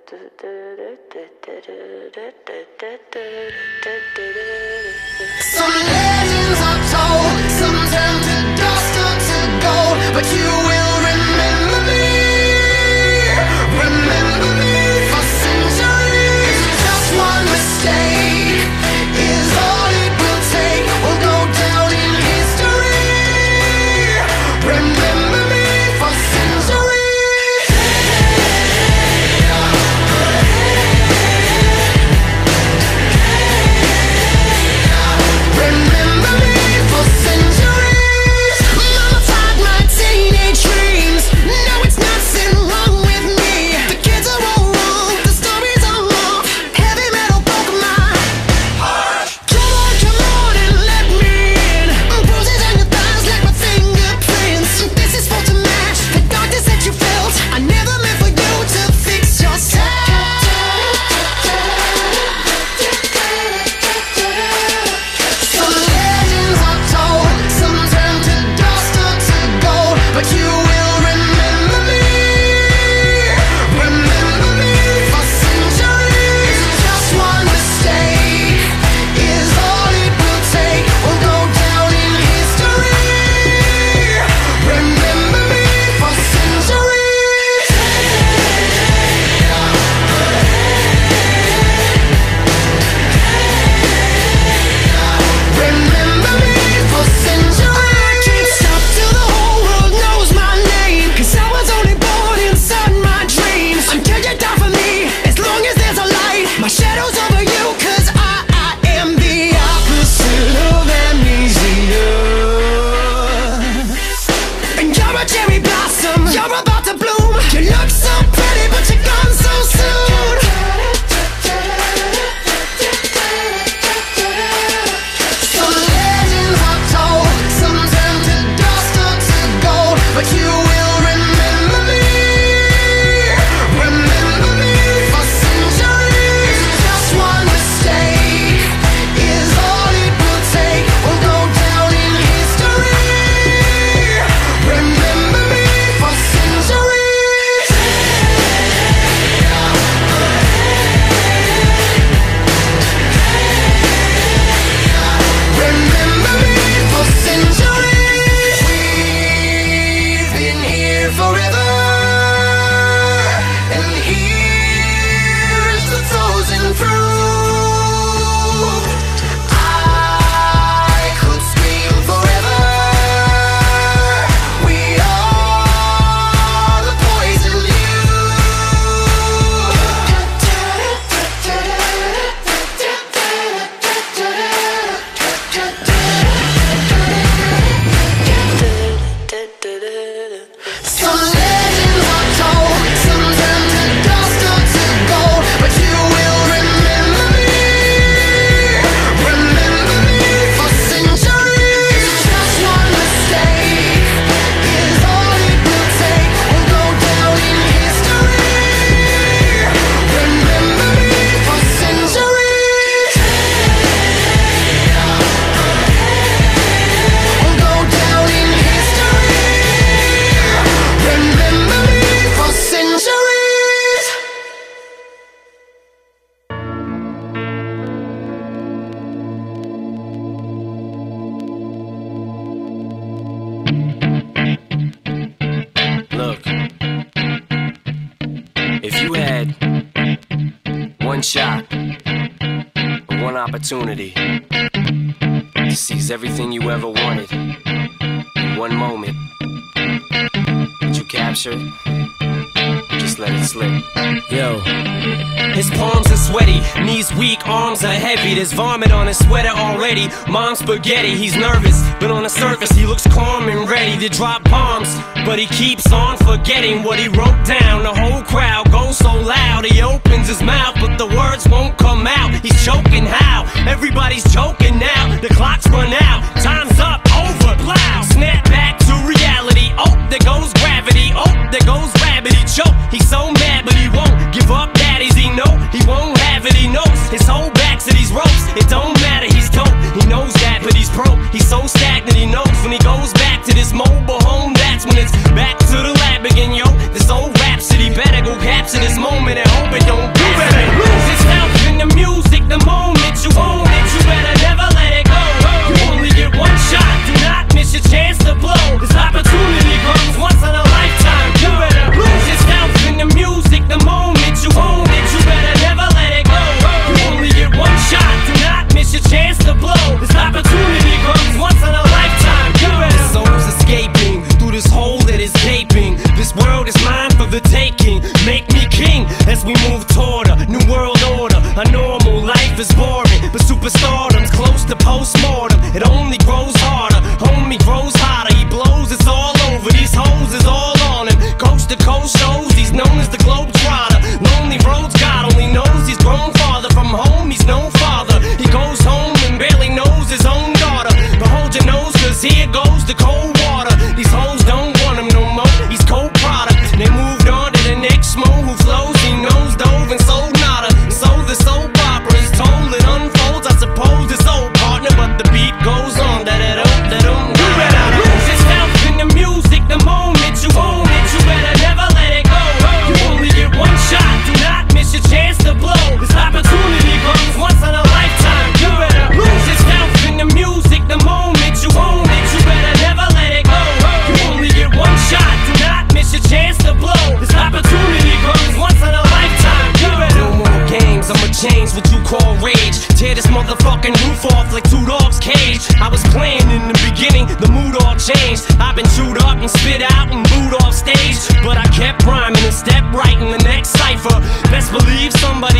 legends are told, some turn to dust or to gold, but you will remember me for centuries. Just one mistake is all it will take. We'll go down in history. Remember me for centuries. Remember me for centuries. Mama tied my teenage dreams. No, it's nothing wrong with me. The kids are all wrong, the stories are wrong. Heavy metal broke my heart. Come on and let me in. Bruises on your thighs like my fingerprints. This is for to match the darkness that you felt. I never meant for you to fix yourself. Some legends are told, some turn to dust or to gold, but you will remember me for centuries. Just one mistake is all it will take. We'll go down in history. Remember me for centuries. Remember me for centuries. I can't stop till the whole world knows my name, 'cause I was only born inside my dreams. Until you die for me, as long as there's a light, my shadow's over you, 'cause I am the opposite of amnesia. And you're a cherry blossom, you're about to bloom. You look so pretty, but you're gone so soon. Some legends are told, some turn to dust or to gold, but you will remember me for centuries. Just one mistake is all it will take. We'll go down in history. Remember me for centuries. Remember me for centuries. We've been here forever, and here's the frozen fruit. I could scream forever. We are the poison Some legends are told, some turn to dust or to gold, but you will remember me for centuries. Just one mistake is all it will take. We'll go down in history. Remember me for centuries. We'll go down in history. Remember me for centuries. Look, if you had one shot, one opportunity to seize everything you ever wanted in one moment, would you capture it? Or just let it slip? Yo, his palms are sweaty, knees weak, arms are heavy. There's vomit on his sweater already. Mom's spaghetti, he's nervous, but on the surface he looks calm and ready to drop bombs. But he keeps on forgetting what he wrote down. The whole crowd goes so loud, he opens his mouth, but the words won't come out. He's choking how? Everybody's joking now. The clock's run out, time's up, over, plow. Snap back to reality. Oh, there goes gravity. Oh, there goes rabbit. He choke. He's so mad, but he won't give up. Daddies, he know he won't have it. He knows his whole back to these ropes. It don't matter, he's dope. He knows that, but he's broke. He's so stagnant. He knows when he goes back to this mobile home, that's when it's back to the lab again, yo. This old rhapsody better go capture this moment. hoping and hope it don't. You better lose yourself in the music the moment you own it. You better never let it go. You only get one shot, do not miss your chance to blow. This opportunity comes once in a lifetime. You better lose yourself in the music the moment you own it. You better never let it go. You only get one shot, do not miss your chance to blow. This opportunity comes once in a lifetime. You better. The soul's escaping through this hole that is gaping. This world is mine for the taking. Make me king as we move toward a new world order. A normal life is boring, but superstardom's close to postmortem. It only grows harder, homie grows hotter. He blows, it's all over. These hoes is all on him. Coast to coast shows, he's known as the Globetrotter. Lonely roads, God only knows he's grown farther from home. He's no father. He goes home and barely knows his own daughter. But hold your nose, cause here goes the cold water. These hoes don't want him no more. He's cold product. They moved on to the next mo who flows. He knows dove and sold nada. So the soap opera is told, it unfolds. I suppose it's old partner, but the beat goes on. You better lose yourself in the music the moment you own it. You better never let it go. You only get one shot, do not miss your chance to blow. This opportunity comes once in a lifetime. You better lose yourself in the music the moment you own it. You better never let it go. You only get one shot, do not miss your chance to blow. This opportunity comes once in a lifetime. You better. No more games, I'ma change what you call rage. Tear this motherfucking roof off like two dogs' cage. I was playing in the beginning, the mood all changed. I've been chewed up and spit out and booed off stage, but I kept rhyming and stepped right in the next cipher. Best believe somebody